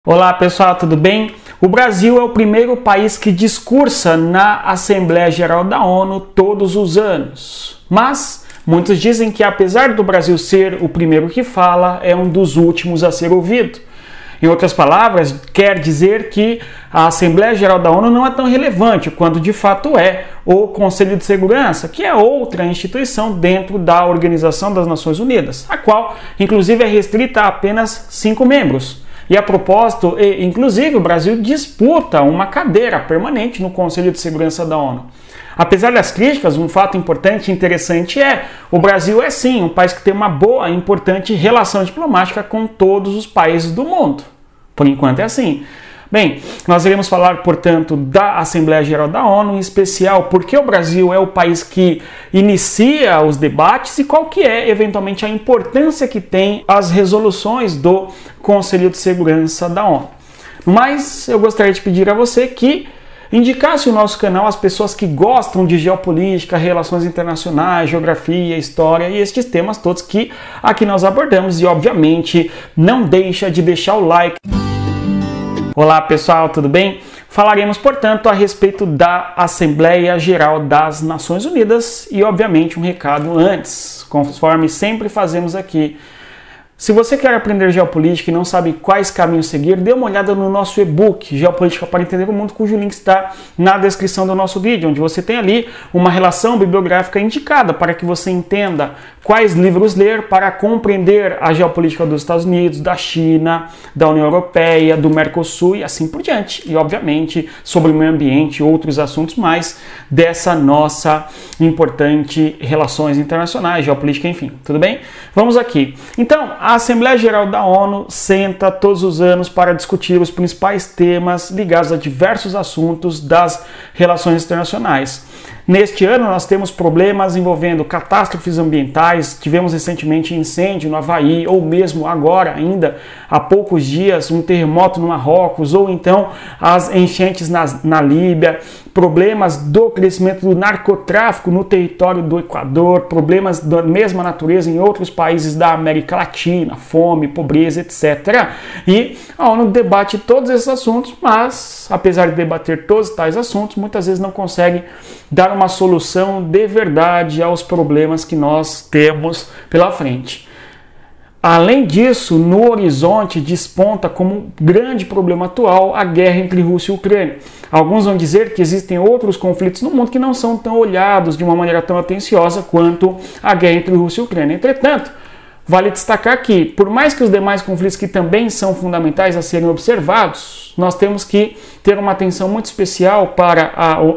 Olá pessoal, tudo bem? O Brasil é o primeiro país que discursa na Assembleia Geral da ONU todos os anos. Mas muitos dizem que apesar do Brasil ser o primeiro que fala, é um dos últimos a ser ouvido. Em outras palavras, quer dizer que a Assembleia Geral da ONU não é tão relevante quanto de fato é o Conselho de Segurança, que é outra instituição dentro da Organização das Nações Unidas, a qual inclusive é restrita a apenas 5 membros. E a propósito, inclusive, o Brasil disputa uma cadeira permanente no Conselho de Segurança da ONU. Apesar das críticas, um fato importante e interessante o Brasil é sim um país que tem uma boa e importante relação diplomática com todos os países do mundo. Por enquanto é assim. Bem, nós iremos falar, portanto, da Assembleia Geral da ONU, em especial porque o Brasil é o país que inicia os debates e qual que é, eventualmente, a importância que tem as resoluções do Conselho de Segurança da ONU. Mas eu gostaria de pedir a você que indicasse o nosso canal às pessoas que gostam de geopolítica, relações internacionais, geografia, história e estes temas todos que aqui nós abordamos. E, obviamente, não deixa de deixar o like. Olá pessoal, tudo bem? Falaremos, portanto, a respeito da Assembleia Geral das Nações Unidas e, obviamente, um recado antes, conforme sempre fazemos aqui. Se você quer aprender geopolítica e não sabe quais caminhos seguir, dê uma olhada no nosso e-book Geopolítica para Entender o Mundo, cujo link está na descrição do nosso vídeo, onde você tem ali uma relação bibliográfica indicada para que você entenda quais livros ler para compreender a geopolítica dos Estados Unidos, da China, da União Europeia, do Mercosul e assim por diante. E, obviamente, sobre o meio ambiente e outros assuntos mais dessa nossa importante relações internacionais, geopolítica, enfim. Tudo bem? Vamos aqui. Então, a Assembleia Geral da ONU senta todos os anos para discutir os principais temas ligados a diversos assuntos das relações internacionais. Neste ano nós temos problemas envolvendo catástrofes ambientais, tivemos recentemente incêndio no Havaí, ou mesmo agora ainda, há poucos dias, um terremoto no Marrocos, ou então as enchentes na Líbia, problemas do crescimento do narcotráfico no território do Equador, problemas da mesma natureza em outros países da América Latina, fome, pobreza, etc. E a ONU debate todos esses assuntos, mas apesar de debater todos tais assuntos, muitas vezes não consegue dar uma solução de verdade aos problemas que nós temos pela frente. Além disso, no horizonte desponta como grande problema atual a guerra entre Rússia e Ucrânia. Alguns vão dizer que existem outros conflitos no mundo que não são tão olhados de uma maneira tão atenciosa quanto a guerra entre Rússia e Ucrânia. Entretanto, vale destacar que, por mais que os demais conflitos que também são fundamentais a serem observados, nós temos que ter uma atenção muito especial para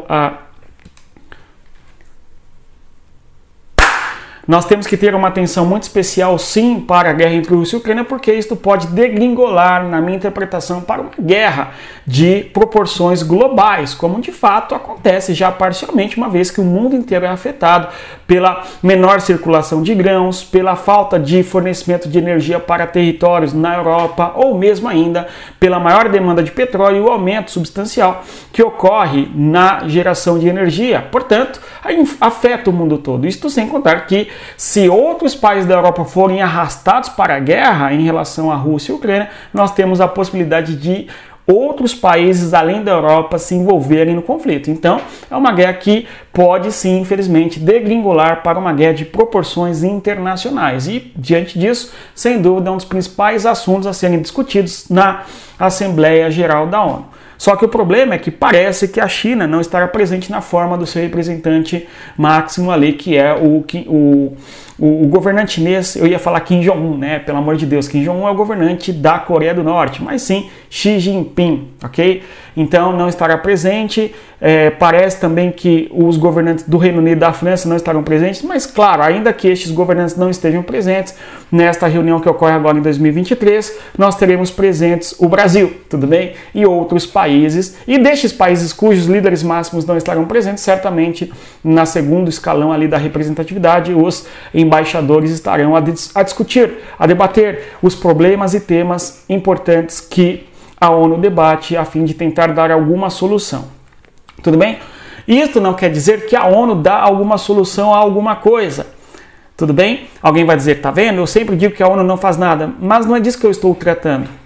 Nós temos que ter uma atenção muito especial, sim, para a guerra entre Rússia e Ucrânia, porque isto pode degringolar, na minha interpretação, para uma guerra de proporções globais, como de fato acontece já parcialmente, uma vez que o mundo inteiro é afetado pela menor circulação de grãos, pela falta de fornecimento de energia para territórios na Europa, ou mesmo ainda pela maior demanda de petróleo e o aumento substancial que ocorre na geração de energia. Portanto, afeta o mundo todo. Isto sem contar que se outros países da Europa forem arrastados para a guerra em relação à Rússia e Ucrânia, nós temos a possibilidade de outros países além da Europa se envolverem no conflito. Então, é uma guerra que pode sim, infelizmente, degringolar para uma guerra de proporções internacionais. E, diante disso, sem dúvida, é um dos principais assuntos a serem discutidos na Assembleia Geral da ONU. Só que o problema é que parece que a China não estará presente na forma do seu representante máximo ali, que é o governante chinês. Eu ia falar Kim Jong-un, né? Pelo amor de Deus, Kim Jong-un é o governante da Coreia do Norte, mas sim Xi Jinping, ok? Então não estará presente. Parece também que os governantes do Reino Unido e da França não estarão presentes, mas claro, ainda que estes governantes não estejam presentes, nesta reunião que ocorre agora em 2023, nós teremos presentes o Brasil, tudo bem? E outros países, e destes países cujos líderes máximos não estarão presentes, certamente na segundo escalão ali da representatividade, os embaixadores estarão a discutir, a debater os problemas e temas importantes que a ONU debate a fim de tentar dar alguma solução. Tudo bem? Isto não quer dizer que a ONU dá alguma solução a alguma coisa. Tudo bem? Alguém vai dizer, tá vendo? Eu sempre digo que a ONU não faz nada, mas não é disso que eu estou tratando.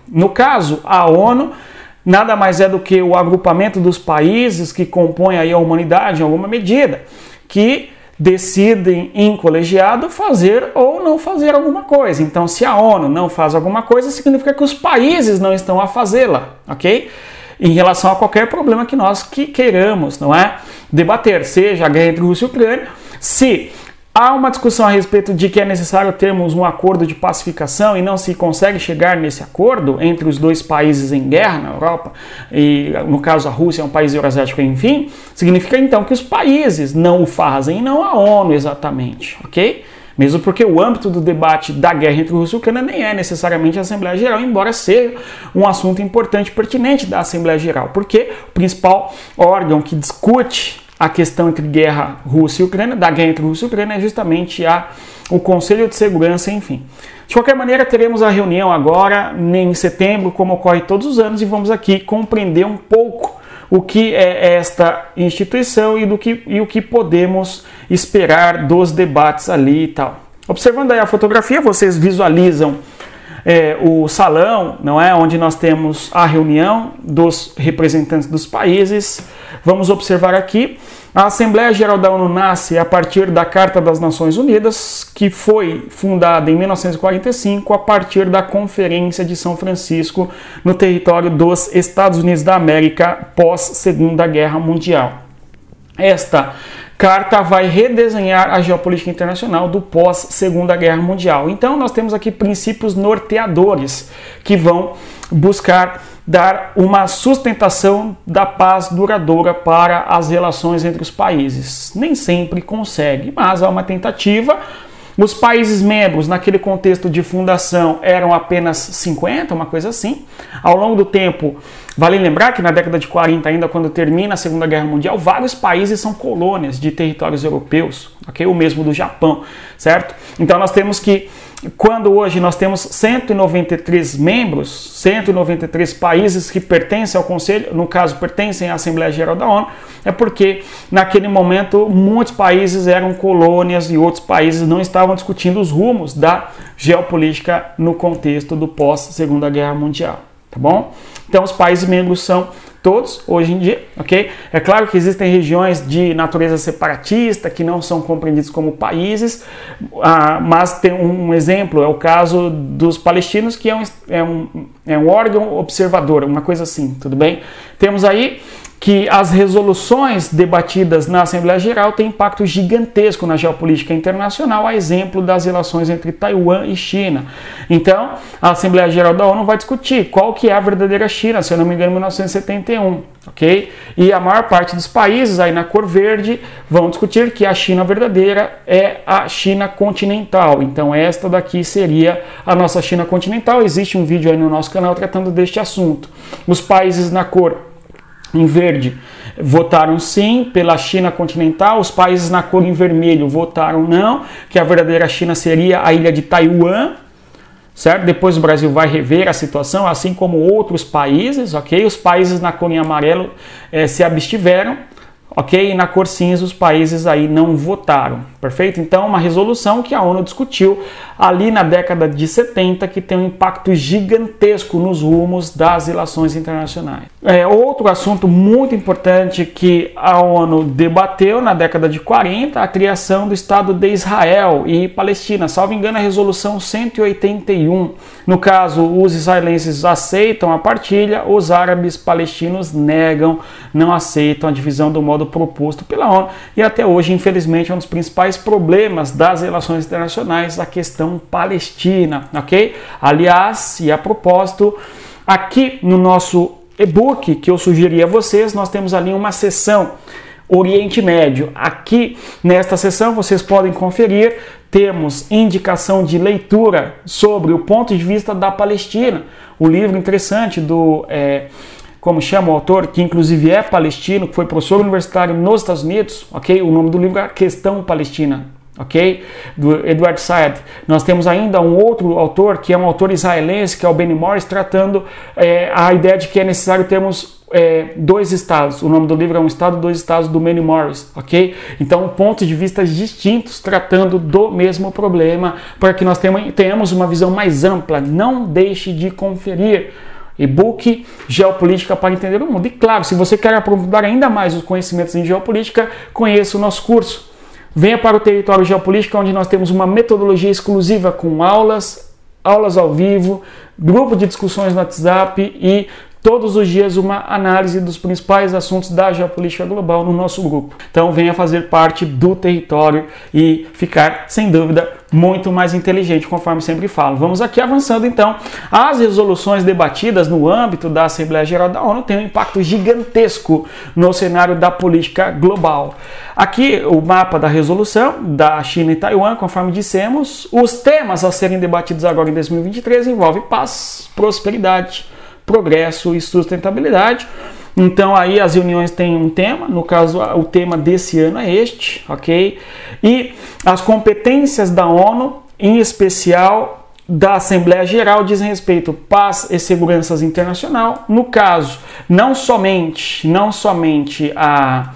No caso, a ONU nada mais é do que o agrupamento dos países que compõem aí a humanidade em alguma medida, que decidem em colegiado fazer ou não fazer alguma coisa. Então, se a ONU não faz alguma coisa, significa que os países não estão a fazê-la, ok? Em relação a qualquer problema que nós queiramos, não é? Debater, seja a guerra entre Rússia e Ucrânia, se há uma discussão a respeito de que é necessário termos um acordo de pacificação e não se consegue chegar nesse acordo entre os dois países em guerra na Europa, e no caso a Rússia é um país euroasiático, enfim, significa então que os países não o fazem e não a ONU exatamente, ok? Mesmo porque o âmbito do debate da guerra entre Rússia e Ucrânia nem é necessariamente a Assembleia Geral, embora seja um assunto importante e pertinente da Assembleia Geral, porque o principal órgão que discute a questão entre guerra Rússia e Ucrânia, da guerra entre Rússia e Ucrânia, é justamente o Conselho de Segurança, enfim. De qualquer maneira, teremos a reunião agora em setembro, como ocorre todos os anos, e vamos aqui compreender um pouco o que é esta instituição e o que podemos esperar dos debates ali e tal. Observando aí a fotografia, vocês visualizam o salão, não é, onde nós temos a reunião dos representantes dos países. Vamos observar aqui, a Assembleia Geral da ONU nasce a partir da Carta das Nações Unidas, que foi fundada em 1945 a partir da Conferência de São Francisco no território dos Estados Unidos da América pós Segunda Guerra Mundial. Esta carta vai redesenhar a geopolítica internacional do pós-Segunda Guerra Mundial. Então nós temos aqui princípios norteadores que vão buscar dar uma sustentação da paz duradoura para as relações entre os países. Nem sempre consegue, mas há uma tentativa. Os países membros, naquele contexto de fundação, eram apenas 50, uma coisa assim. Ao longo do tempo, vale lembrar que na década de 40, ainda quando termina a Segunda Guerra Mundial, vários países são colônias de territórios europeus, ok? O mesmo do Japão, certo? Então nós temos que, quando hoje nós temos 193 membros, 193 países que pertencem ao Conselho, no caso pertencem à Assembleia Geral da ONU, é porque naquele momento muitos países eram colônias e outros países não estavam discutindo os rumos da geopolítica no contexto do pós-Segunda Guerra Mundial, tá bom? Então os países membros são todos, hoje em dia, ok? É claro que existem regiões de natureza separatista que não são compreendidas como países, mas tem um exemplo, é o caso dos palestinos, que é um órgão observador, uma coisa assim, tudo bem? Temos aí que as resoluções debatidas na Assembleia Geral têm impacto gigantesco na geopolítica internacional, a exemplo das relações entre Taiwan e China. Então, a Assembleia Geral da ONU vai discutir qual que é a verdadeira China, se eu não me engano, em 1971, ok? E a maior parte dos países, aí na cor verde, vão discutir que a China verdadeira é a China continental. Então, esta daqui seria a nossa China continental. Existe um vídeo aí no nosso canal tratando deste assunto. Os países na cor em verde votaram sim pela China continental, os países na cor em vermelho votaram não, que a verdadeira China seria a ilha de Taiwan, certo? Depois o Brasil vai rever a situação, assim como outros países, ok? Os países na cor em amarelo se abstiveram, ok? E na cor cinza os países aí não votaram, perfeito? Então uma resolução que a ONU discutiu ali na década de 70 que tem um impacto gigantesco nos rumos das relações internacionais. Outro assunto muito importante que a ONU debateu na década de 40, a criação do Estado de Israel e Palestina, salvo engano a resolução 181. No caso, os israelenses aceitam a partilha, os árabes palestinos negam, não aceitam a divisão do modo proposto pela ONU, e até hoje, infelizmente, é um dos principais problemas das relações internacionais a questão palestina, ok? Aliás, e a propósito, aqui no nosso e-book que eu sugeri a vocês, nós temos ali uma seção Oriente Médio. Aqui nesta seção vocês podem conferir, temos indicação de leitura sobre o ponto de vista da Palestina, o livro interessante do como chama o autor, que inclusive é palestino, que foi professor universitário nos Estados Unidos, ok? O nome do livro é A Questão Palestina, ok? Do Edward Said. Nós temos ainda um outro autor, que é um autor israelense, que é o Benny Morris, tratando a ideia de que é necessário termos dois estados. O nome do livro é Um Estado, Dois Estados, do Manny Morris, ok? Então, pontos de vista distintos tratando do mesmo problema, para que nós tenhamos uma visão mais ampla. Não deixe de conferir. E-book Geopolítica para Entender o Mundo. E claro, se você quer aprofundar ainda mais os conhecimentos em geopolítica, conheça o nosso curso. Venha para o Território Geopolítica, onde nós temos uma metodologia exclusiva com aulas ao vivo, grupo de discussões no WhatsApp e todos os dias uma análise dos principais assuntos da geopolítica global no nosso grupo. Então venha fazer parte do Território e ficar, sem dúvida, muito mais inteligente, conforme sempre falo. Vamos aqui avançando então. As resoluções debatidas no âmbito da Assembleia Geral da ONU têm um impacto gigantesco no cenário da política global. Aqui o mapa da resolução da China e Taiwan, conforme dissemos. Os temas a serem debatidos agora em 2023 envolvem paz, prosperidade, progresso e sustentabilidade. Então aí as reuniões têm um tema, no caso o tema desse ano é este, ok? E as competências da ONU, em especial da Assembleia Geral, dizem respeito à paz e segurança internacional. No caso, não somente a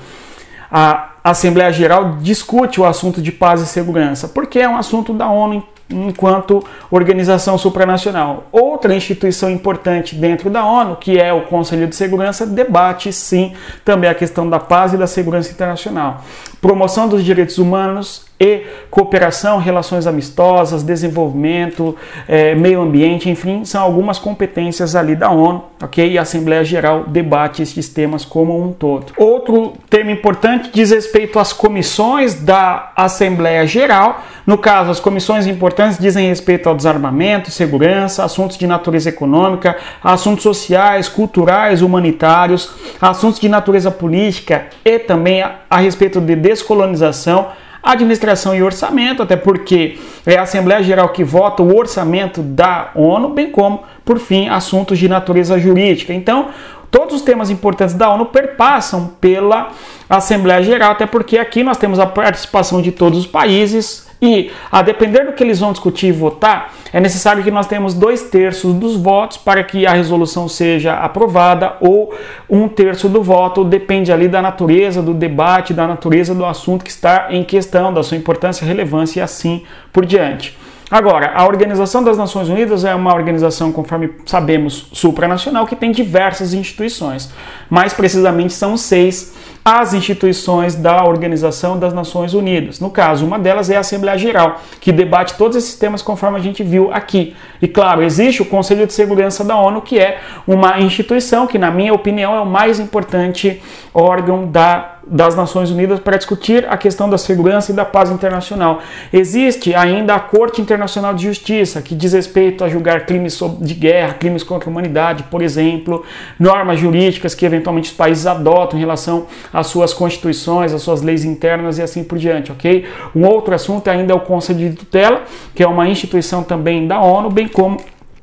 Assembleia Geral discute o assunto de paz e segurança, porque é um assunto da ONU enquanto organização supranacional. Outra instituição importante dentro da ONU, que é o Conselho de Segurança, debate sim também a questão da paz e da segurança internacional. Promoção dos direitos humanos e cooperação, relações amistosas, desenvolvimento, meio ambiente, enfim, são algumas competências ali da ONU, ok? E a Assembleia Geral debate esses temas como um todo. Outro tema importante diz respeito às comissões da Assembleia Geral. No caso, as comissões importantes dizem respeito ao desarmamento, segurança, assuntos de natureza econômica, assuntos sociais, culturais, humanitários, assuntos de natureza política e também a respeito de descolonização, administração e orçamento, até porque é a Assembleia Geral que vota o orçamento da ONU, bem como, por fim, assuntos de natureza jurídica. Então, todos os temas importantes da ONU perpassam pela Assembleia Geral, até porque aqui nós temos a participação de todos os países e, a depender do que eles vão discutir e votar, é necessário que nós tenhamos 2/3 dos votos para que a resolução seja aprovada, ou 1/3 do voto, depende ali da natureza do debate, da natureza do assunto que está em questão, da sua importância, relevância e assim por diante. Agora, a Organização das Nações Unidas é uma organização, conforme sabemos, supranacional, que tem diversas instituições. Mais precisamente, são 6 as instituições da Organização das Nações Unidas. No caso, uma delas é a Assembleia Geral, que debate todos esses temas conforme a gente viu aqui. E claro, existe o Conselho de Segurança da ONU, que é uma instituição que, na minha opinião, é o mais importante órgão das Nações Unidas para discutir a questão da segurança e da paz internacional. Existe ainda a Corte Internacional de Justiça, que diz respeito a julgar crimes de guerra, crimes contra a humanidade, por exemplo, normas jurídicas que eventualmente os países adotam em relação às suas constituições, às suas leis internas e assim por diante, ok? Um outro assunto ainda é o Conselho de Tutela, que é uma instituição também da ONU, bem como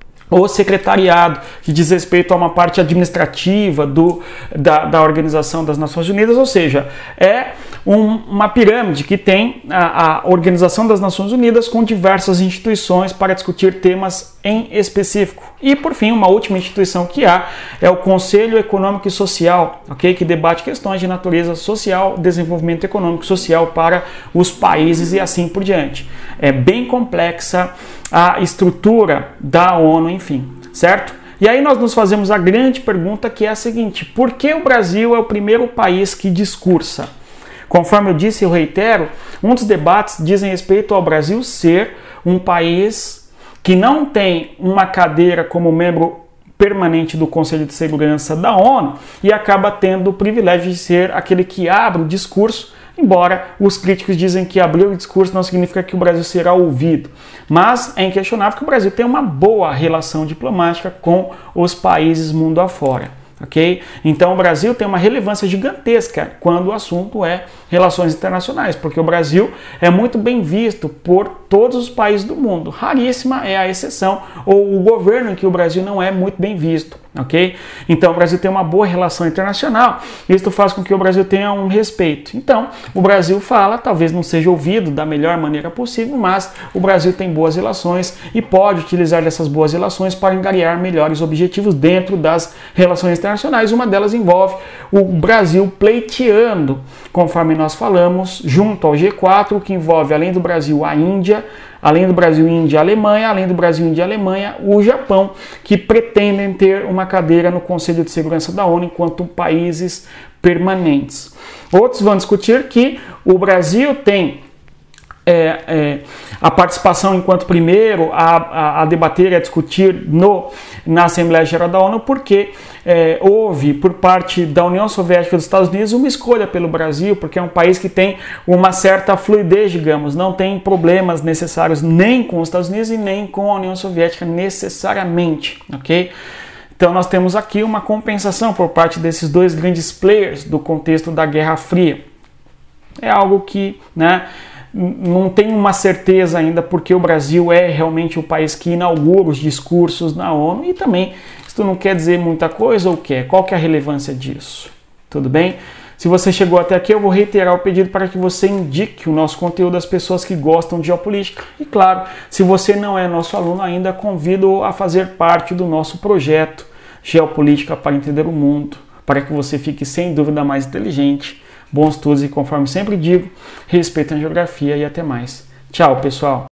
o secretariado, que diz respeito a uma parte administrativa da Organização das Nações Unidas, ou seja, é uma pirâmide que tem a Organização das Nações Unidas com diversas instituições para discutir temas em específico. E, por fim, uma última instituição que há é o Conselho Econômico e Social, okay? Que debate questões de natureza social, desenvolvimento econômico e social para os países e assim por diante. É bem complexa a estrutura da ONU, enfim, certo? E aí nós nos fazemos a grande pergunta, que é a seguinte: por que o Brasil é o primeiro país que discursa? Conforme eu disse e eu reitero, um dos debates dizem respeito ao Brasil ser um país que não tem uma cadeira como membro permanente do Conselho de Segurança da ONU e acaba tendo o privilégio de ser aquele que abre o discurso, embora os críticos dizem que abrir o discurso não significa que o Brasil será ouvido. Mas é inquestionável que o Brasil tem uma boa relação diplomática com os países mundo afora. Okay? Então o Brasil tem uma relevância gigantesca quando o assunto é relações internacionais, porque o Brasil é muito bem visto por todos os países do mundo. Raríssima é a exceção, ou o governo em que o Brasil não é muito bem visto. ok? Então o Brasil tem uma boa relação internacional, isso faz com que o Brasil tenha um respeito. Então o Brasil fala, talvez não seja ouvido da melhor maneira possível, mas o Brasil tem boas relações e pode utilizar dessas boas relações para angariar melhores objetivos dentro das relações internacionais. Uma delas envolve o Brasil pleiteando, conforme nós falamos, junto ao G4, o que envolve, além do Brasil, a Índia, além do Brasil, Índia, Alemanha, além do Brasil, Índia e Alemanha, o Japão, que pretendem ter uma cadeira no Conselho de Segurança da ONU enquanto países permanentes. Outros vão discutir que o Brasil tem a participação enquanto primeiro a debater e a discutir na Assembleia Geral da ONU, porque houve por parte da União Soviética e dos Estados Unidos uma escolha pelo Brasil, porque é um país que tem uma certa fluidez, digamos, não tem problemas necessários nem com os Estados Unidos e nem com a União Soviética necessariamente, ok? Então nós temos aqui uma compensação por parte desses dois grandes players do contexto da Guerra Fria. É algo que, né, não tem uma certeza ainda, porque o Brasil é realmente o país que inaugura os discursos na ONU e também isso não quer dizer muita coisa ou quer? Qual que é a relevância disso? Tudo bem? Se você chegou até aqui, eu vou reiterar o pedido para que você indique o nosso conteúdo às pessoas que gostam de geopolítica. E claro, se você não é nosso aluno ainda, convido a fazer parte do nosso projeto Geopolítica para Entender o Mundo, para que você fique sem dúvida mais inteligente. Bons estudos e, conforme sempre digo, respeitem a geografia e até mais. Tchau, pessoal!